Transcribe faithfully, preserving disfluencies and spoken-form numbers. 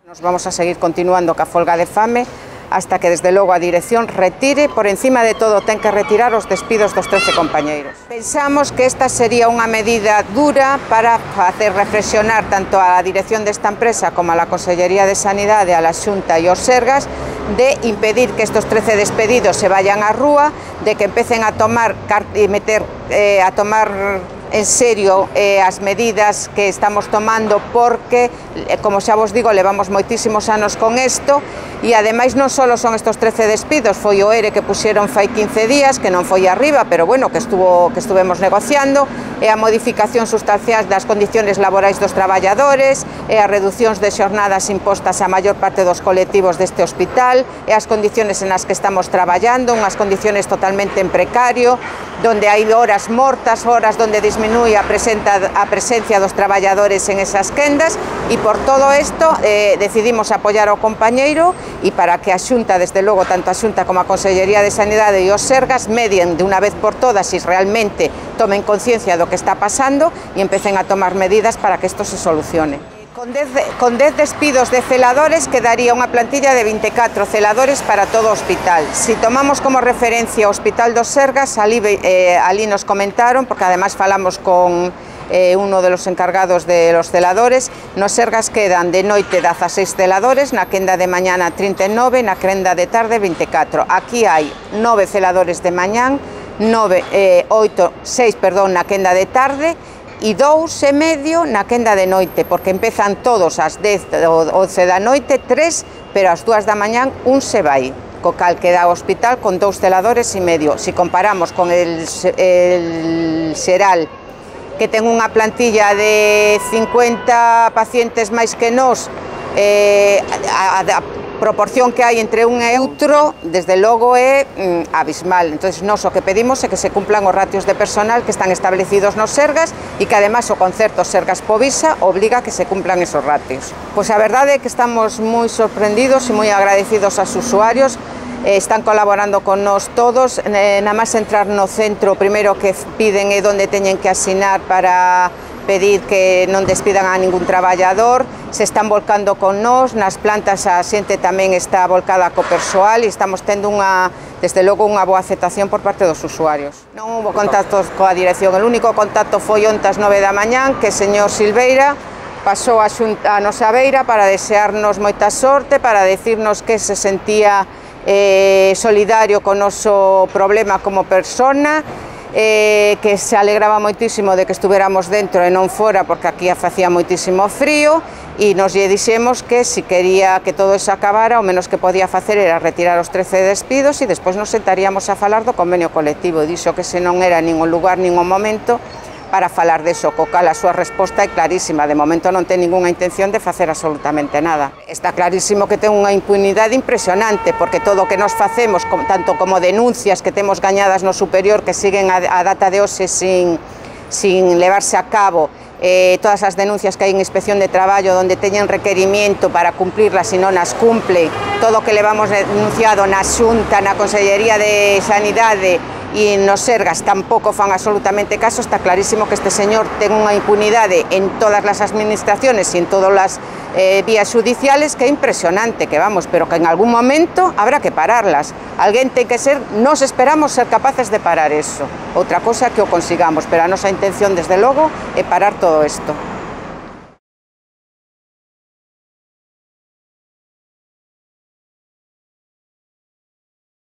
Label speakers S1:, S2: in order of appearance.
S1: Nos vamos a seguir continuando ca folga de fame hasta que, desde logo, a dirección retire, por encima de todo, ten que retirar os despidos dos trece compañeiros. Pensamos que esta sería unha medida dura para facer reflexionar tanto a dirección desta empresa como a la Consellería de Sanidade, a la Xunta e os Sergas, de impedir que estos trece despedidos se vayan á rúa, de que empecen a tomar e meter eh, a tomar en serio eh, as medidas que estamos tomando, porque, eh, como xa vos digo, levamos moitísimos anos con isto, e ademais non só son estos trece despidos, foi o ERE que puxeron fai quince días, que non foi arriba, pero bueno, que estuvo que estuvemos negociando, e a modificación sustancial das condiciones laborais dos traballadores, e as reducións de xornadas impostas á maior parte dos colectivos deste hospital, e as condiciones en as que estamos traballando, unhas condiciones totalmente en precario, donde hai horas mortas, horas donde disminuye a, a presencia dos traballadores en esas quendas, e por todo isto eh, decidimos apoiar ao compañeiro, e para que a Xunta, desde logo, tanto a Xunta como a Consellería de Sanidade e os Sergas medien de unha vez por todas e realmente tomen conciencia do que está pasando e empecen a tomar medidas para que isto se solucione. Con dez despidos de celadores quedaría unha plantilla de vinte e catro celadores para todo o hospital. Si tomamos como referencia o Hospital dos Sergas, ali, eh, ali nos comentaron, porque además falamos con eh, uno de los encargados de los celadores, nos Sergas quedan de noite dezaseis celadores, na quenda de mañana trinta e nove, na quenda de tarde vinte e catro. Aquí hai nove celadores de mañán, nove, eh, oito, seis, perdón, na quenda de tarde, e dous e medio na quenda de noite, porque empezan todos ás dez ou once da noite, tres, pero ás dúas da mañán un se vai, co cal queda o hospital con dous celadores e medio. Si comparamos con el, el Xeral, que ten unha plantilla de cincuenta pacientes máis que nós, eh, a, a, a proporción que hai entre un e outro, desde logo, é mm, abismal. Entón, nós o que pedimos é que se cumplan os ratios de personal que están establecidos nos Sergas e que, ademais, o concerto Sergas-Povisa obliga a que se cumplan esos ratios. Pois a verdade é que estamos moi sorprendidos e moi agradecidos aos usuarios. Eh, están colaborando con nós todos. Eh, nada máis entrar no centro, o primeiro que piden é onde teñen que asinar para pedir que non despidan a ningún traballador. Se están volcando con nós, nas plantas a xente tamén está volcada co persoal e estamos tendo unha, desde logo, unha boa aceptación por parte dos usuarios. Non houve contactos coa dirección, o único contacto foi onte ás nove da mañán, que o señor Silveira pasou a, xunta, a nosa beira para desearnos moita sorte, para decirnos que se sentía eh, solidario co noso problema como persona, Eh, que se alegraba moitísimo de que estuveramos dentro e non fora, porque aquí facía moitísimo frío, e nos lle dixemos que si quería que todo eso acabara, o menos que podía facer era retirar os trece despidos e despois nos sentaríamos a falar do convenio colectivo. Dixo que se non era nin o lugar nin o momento para falar deso, co cal a súa resposta é clarísima. De momento non ten ninguna intención de facer absolutamente nada. Está clarísimo que ten unha impunidade impresionante, porque todo o que nos facemos, tanto como denuncias que temos gañadas no superior, que siguen a data de hoxe sin, sin levarse a cabo, eh, todas as denuncias que hai en Inspección de Traballo, donde teñen requerimiento para cumplirlas e non as cumple, todo o que levamos denunciado na Xunta, na Consellería de Sanidade e nos Sergas tampouco fan absolutamente caso. Está clarísimo que este señor ten unha impunidade en todas as administraciones e en todas as eh, vías judiciales que é impresionante, que vamos, pero que en algún momento habrá que pararlas. Alguén ten que ser, nos esperamos ser capaces de parar eso. Outra cosa que o consigamos, pero a nosa intención, desde logo, é parar todo isto.